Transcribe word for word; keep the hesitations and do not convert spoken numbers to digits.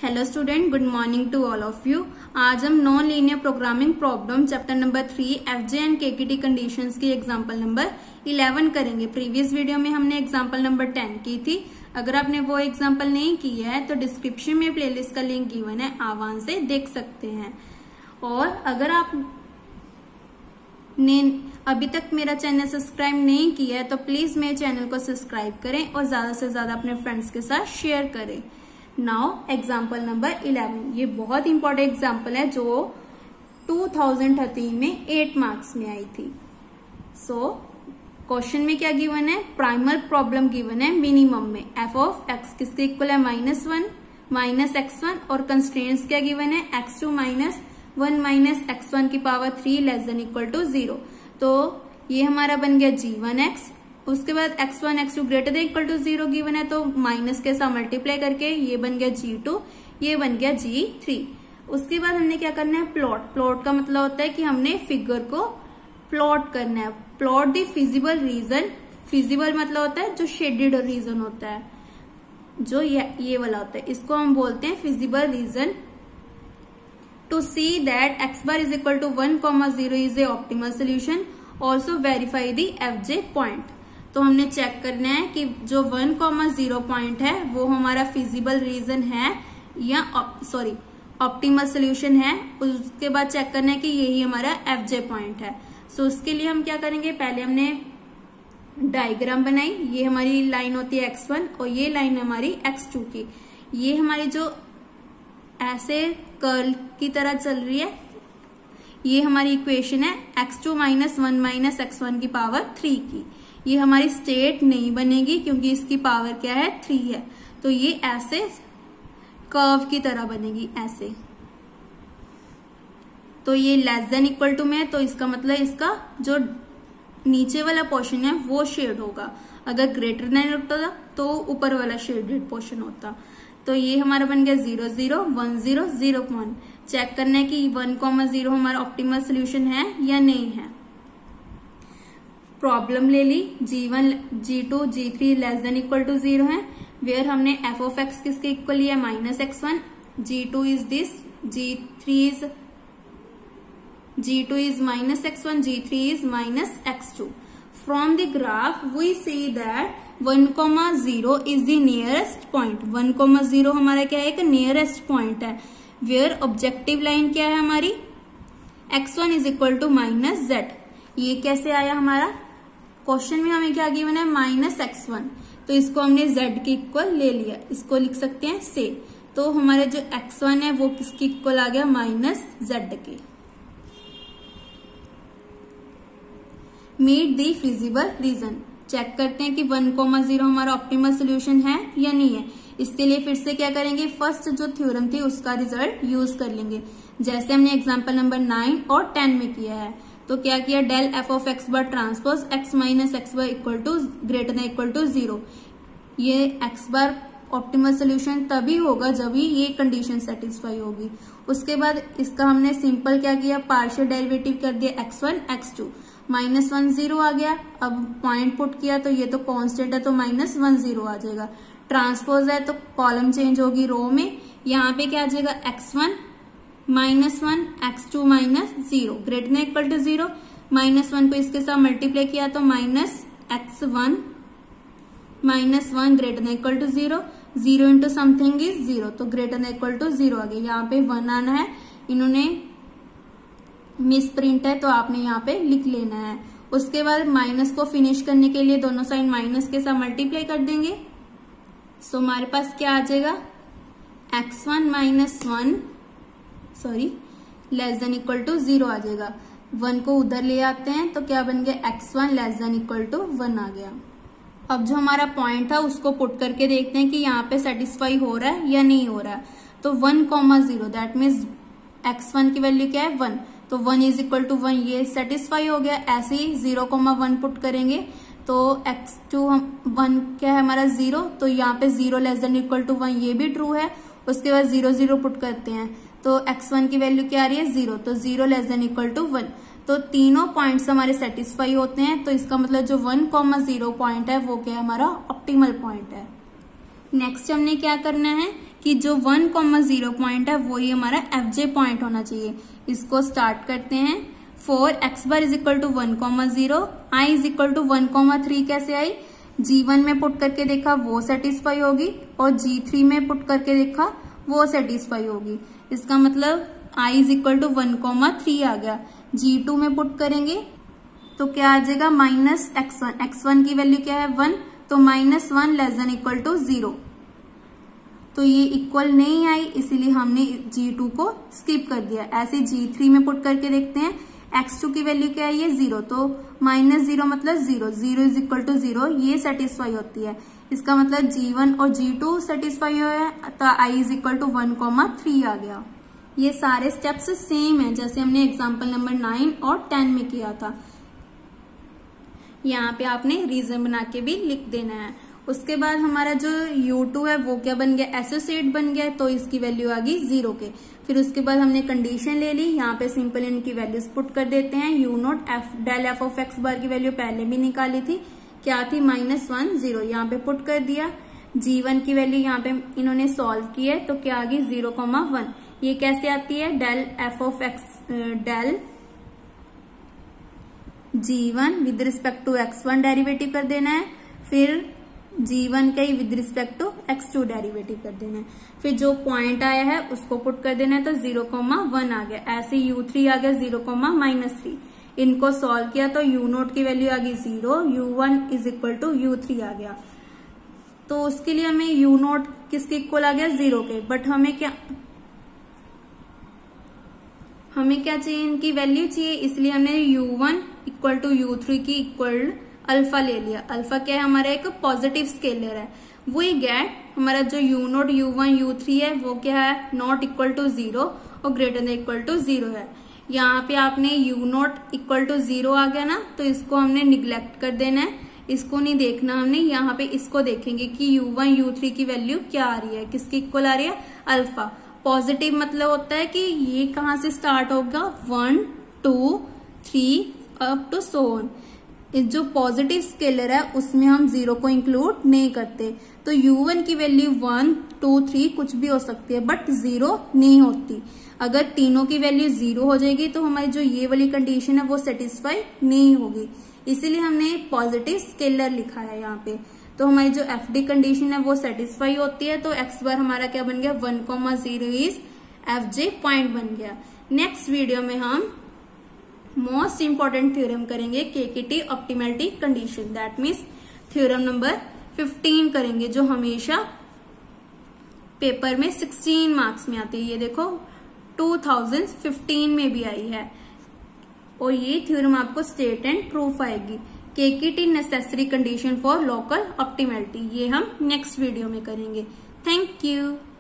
Hello student, good morning to all of you. आज हम non linear programming problem chapter number three F J and K K T conditions की example number eleven करेंगे। Previous video में हमने example number ten की थी। अगर आपने वो एग्जांपल नहीं की है तो डिस्क्रिप्शन में प्लेलिस्ट का लिंक गिवन है, आप वहां से देख सकते हैं। और अगर आप ने अभी तक मेरा चैनल सब्सक्राइब नहीं किया है तो प्लीज मेरे चैनल को सब्सक्राइब करें और ज्यादा से ज्यादा अपने फ्रेंड्स के साथ शेयर करें। नाउ एग्जाम्पल नंबर इलेवन, ये बहुत इंपॉर्टेंट एग्जाम्पल है जो टू थाउजेंड थर्टीन में एट मार्क्स में आई थी। सो so, क्वेश्चन में क्या गिवन है, प्राइमल प्रॉब्लम गिवन है मिनिमम में एफ ऑफ एक्स किसके इक्वल है minus one minus x one और कंस्ट्रेंट्स क्या गिवन है x two minus one minus x one की power three less than equal to zero. तो ये हमारा बन गया जी वन एक्स। उसके बाद x one x two greater than equal to zero given है तो माइनस के साथ मल्टीप्लाई करके ये बन गया जी टू, ये बन गया जी थ्री। उसके बाद हमने क्या करना है, प्लॉट। प्लॉट का मतलब होता है कि हमने फिगर को प्लॉट करना है। Plot the feasible region, feasible मतलब होता है जो शेडेड रीजन होता है, जो ये, ये वाला होता है, इसको हम बोलते हैं feasible region. To see that x bar is equal to one comma zero is a optimal solution, also verify the F J point. तो हमने चेक करना है कि जो वन कॉमा जीरो पॉइंट है वो हमारा फिजिबल रीजन है या सॉरी ऑप्टिमल सोल्यूशन है। उसके बाद चेक करना है कि यही हमारा एफ जे पॉइंट है। सो so, उसके लिए हम क्या करेंगे, पहले हमने डायग्राम बनाई। ये हमारी लाइन होती है एक्स वन और ये लाइन हमारी एक्स टू की। ये हमारी जो ऐसे कर्ल की तरह चल रही है, ये हमारी इक्वेशन है x two minus one minus x one की पावर थ्री की। ये हमारी स्टेट नहीं बनेगी क्योंकि इसकी पावर क्या है, थ्री है। तो ये ऐसे कर्व की तरह बनेगी ऐसे। तो ये लेस देन इक्वल टू में है तो इसका मतलब इसका जो नीचे वाला पोर्शन है वो शेड होगा। अगर ग्रेटर देन होता तो ऊपर वाला शेडेड पोर्शन होता। तो ये हमारा बन गया zero zero one zero zero one. Check करना है कि वन कॉमा जीरो हमारा ऑप्टिमल सोल्यूशन है या नहीं है। प्रॉब्लम ले ली, g one g two g three less than equal to zero है, वेयर हमने एफ ऑफ एक्स किसके इक्वल लिया minus x one, g two is this, g three is g two is minus x one, g three is minus x two. From the graph we see that one comma zero is the nearest point. One comma zero हमारा क्या है, एक nearest point है। Where objective line क्या है हमारी x one is equal to minus z. ये कैसे आया हमारा, क्वेश्चन में हमें क्या गिवन है माइनस एक्स वन, तो इसको हमने जेड के इक्वल ले लिया। इसको लिख सकते हैं से। तो हमारे जो एक्स वन है वो किसके इक्वल आ गया, माइनस जेड के। Meet the feasible region. Check करते हैं कि वन कोमा जीरो हमारा ऑप्टिमल सोल्यूशन है या नहीं है। इसके लिए फिर से क्या करेंगे, फर्स्ट जो थ्योरम थी उसका रिजल्ट यूज कर लेंगे, जैसे हमने एग्जांपल नंबर नाइन और टेन में किया है। तो क्या किया, del f of x bar transpose x minus x bar equal to greater than equal to zero. ये एक्स बार ऑप्टिमल सोल्यूशन तभी होगा जब ही ये कंडीशन सेटिस्फाई होगी। उसके बाद इसका हमने सिंपल क्या किया, पार्शियल डेरिवेटिव कर दिया x one x two, minus one zero आ गया। अब पॉइंट पुट किया तो ये तो कांस्टेंट है तो माइनस वन जीरो आ जाएगा। ट्रांसपोज है तो कॉलम चेंज होगी रो में। यहाँ पे क्या आ जाएगा x one minus one x two minus zero greater than equal to zero. Minus one को इसके साथ मल्टीप्लाई किया तो minus x one minus one greater than equal to zero. Zero into something is zero, तो greater than equal to zero आ गया। यहाँ पे वन आना है, इन्होंने मिस प्रिंट है तो आपने यहाँ पे लिख लेना है। उसके बाद माइनस को फिनिश करने के लिए दोनों साइड माइनस के साथ मल्टीप्लाई कर देंगे। सो so, हमारे पास क्या आ जाएगा, x one minus one sorry less than equal to zero आ जाएगा। वन को उधर ले आते हैं तो क्या बन गया, x one less than equal to one आ गया। अब जो हमारा पॉइंट था उसको पुट करके देखते हैं कि यहाँ पे सेटिस्फाई हो रहा है या नहीं हो रहा है। तो one comma zero that means x one की वैल्यू क्या है, वन, तो one is equal to one, ये सेटिस्फाई हो गया। ऐसे ही जीरो कॉमा वन पुट करेंगे तो एक्स टू वन क्या है हमारा जीरो, तो यहाँ पे zero less than equal to one ये भी ट्रू है। उसके बाद जीरो जीरो पुट करते हैं तो एक्स वन की वैल्यू क्या आ रही है, जीरो, तो zero less than equal to one. तो तीनों पॉइंट्स हमारे सेटिस्फाई होते हैं। तो इसका मतलब जो वन कॉमा जीरो पॉइंट है वो क्या है, हमारा ऑप्टिमल पॉइंट है। नेक्स्ट हमने क्या करना है, कि जो वन कॉमा जीरो पॉइंट है वो ये हमारा एफ जे पॉइंट होना चाहिए। इसको स्टार्ट करते हैं। For x bar is equal to one comma zero, I is equal to one comma three कैसे आई, जी वन में पुट करके देखा वो सेटिस्फाई होगी और जी थ्री में पुट करके देखा वो सेटिस्फाई होगी। इसका मतलब I is equal to one comma three आ गया। जी टू में पुट करेंगे तो क्या आ जाएगा minus x one, x one की वैल्यू क्या है वन, तो minus one less than equal to zero, तो ये इक्वल नहीं आई इसीलिए हमने जी टू को स्किप कर दिया। ऐसे जी थ्री में पुट करके देखते हैं, एक्स टू की वैल्यू क्या है ये जीरो, तो माइनस जीरो मतलब zero, zero is equal to zero, ये सेटिस्फाई होती है। इसका मतलब जी वन और जी टू सेटिस्फाई हुआ है, तो I is equal to one comma three आ गया। ये सारे स्टेप्स सेम है जैसे हमने एग्जाम्पल नंबर नाइन और टेन में किया था। यहाँ पे आपने रीजन बना के भी लिख देना है। उसके बाद हमारा जो यू टू है वो क्या बन गया, एसोसिएट बन गया, तो इसकी वैल्यू आ गई जीरो के। फिर उसके बाद हमने कंडीशन ले ली, यहाँ पे सिंपल इनकी वैल्यूज पुट कर देते हैं। U naught f del f of x bar की वैल्यू पहले भी निकाली थी, क्या थी माइनस वन जीरो, यहाँ पे पुट कर दिया। जी वन की वैल्यू यहाँ पे इन्होंने सॉल्व की है तो क्या आ गई जीरो कॉमा वन। ये कैसे आती है, del f of x del g one with respect to x one derivative कर देना है, फिर जी वन का ही with respect to x two derivative कर देना है, फिर जो पॉइंट आया है उसको पुट कर देना है, तो जीरो कॉमा वन आ गया। ऐसे यू थ्री आ गया जीरो कॉमा माइनस थ्री, इनको सॉल्व किया तो यू नोट की वैल्यू आ गई zero, u one is equal to u three आ गया। तो उसके लिए हमें यू नोट किसके इक्वल आ गया, जीरो के, बट हमें क्या हमें क्या चाहिए, इनकी वैल्यू चाहिए, इसलिए हमने u one equal to u three की इक्वल अल्फा ले लिया। अल्फा क्या है, हमारा एक पॉजिटिव स्केलर है, वही गेट हमारा जो u naught u one u three है वो क्या है, नॉट इक्वल टू जीरो और greater than equal to zero है। यहाँ पे आपने u naught equal to zero आ गया ना, तो इसको हमने निग्लेक्ट कर देना है, इसको नहीं देखना हमने, यहाँ पे इसको देखेंगे कि यू वन यू थ्री की वैल्यू क्या आ रही है, किसकी इक्वल आ रही है, अल्फा। पॉजिटिव मतलब होता है कि ये कहाँ से स्टार्ट होगा, one two three up to so on. जो पॉजिटिव स्केलर है उसमें हम जीरो को इंक्लूड नहीं करते, तो यू वन की वैल्यू वन टू थ्री कुछ भी हो सकती है बट जीरो नहीं होती। अगर तीनों की वैल्यू जीरो हो जाएगी तो हमारी जो ये वाली कंडीशन है वो सेटिस्फाई नहीं होगी, इसीलिए हमने पॉजिटिव स्केलर लिखा है यहाँ पे। तो हमारी जो एफ डी कंडीशन है वो सेटिस्फाई होती है, तो एक्स बार हमारा क्या बन गया, one comma zero is F J point बन गया। नेक्स्ट वीडियो में हम मोस्ट इंपॉर्टेंट थ्योरम करेंगे, KKT optimality condition, that means theorem number fifteen करेंगे, जो हमेशा पेपर में सिक्सटीन मार्क्स में आती है। ये देखो टू थाउजेंड फिफ्टीन में भी आई है, और ये थ्योरम आपको स्टेट एंड प्रूफ आएगी। KKT necessary condition for local optimality, ये हम नेक्स्ट वीडियो में करेंगे। Thank you.